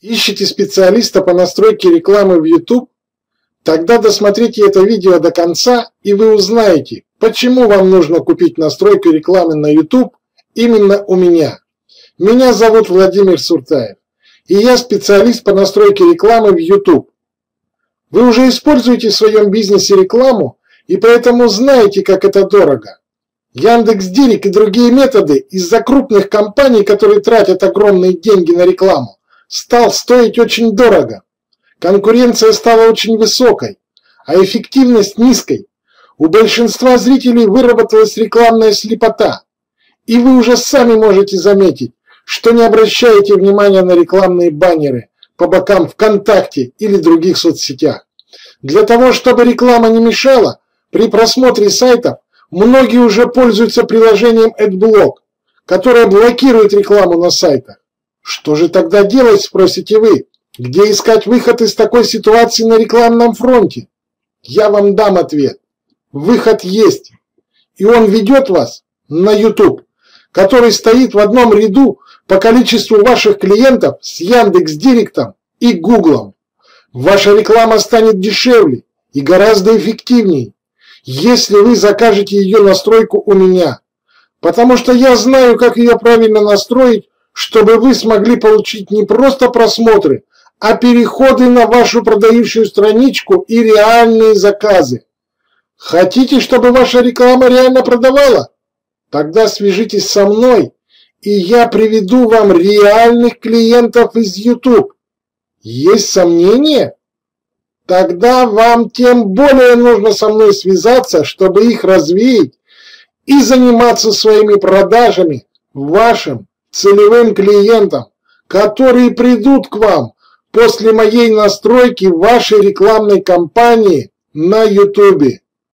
Ищете специалиста по настройке рекламы в YouTube? Тогда досмотрите это видео до конца, и вы узнаете, почему вам нужно купить настройку рекламы на YouTube именно у меня. Меня зовут Владимир Суртаев, и я специалист по настройке рекламы в YouTube. Вы уже используете в своем бизнесе рекламу, и поэтому знаете, как это дорого. Яндекс.Директ и другие методы из-за крупных компаний, которые тратят огромные деньги на рекламу, стал стоить очень дорого. Конкуренция стала очень высокой, а эффективность низкой. У большинства зрителей выработалась рекламная слепота. И вы уже сами можете заметить, что не обращаете внимания на рекламные баннеры по бокам ВКонтакте или других соцсетях. Для того, чтобы реклама не мешала, при просмотре сайтов многие уже пользуются приложением AdBlock, которое блокирует рекламу на сайтах. Что же тогда делать, спросите вы? Где искать выход из такой ситуации на рекламном фронте? Я вам дам ответ. Выход есть. И он ведет вас на YouTube, который стоит в одном ряду по количеству ваших клиентов с Яндекс.Директом и Гуглом. Ваша реклама станет дешевле и гораздо эффективнее, если вы закажете ее настройку у меня. Потому что я знаю, как ее правильно настроить, чтобы вы смогли получить не просто просмотры, а переходы на вашу продающую страничку и реальные заказы. Хотите, чтобы ваша реклама реально продавала? Тогда свяжитесь со мной, и я приведу вам реальных клиентов из YouTube. Есть сомнения? Тогда вам тем более нужно со мной связаться, чтобы их развеять и заниматься своими продажами вашим целевым клиентам, которые придут к вам после моей настройки вашей рекламной кампании на YouTube.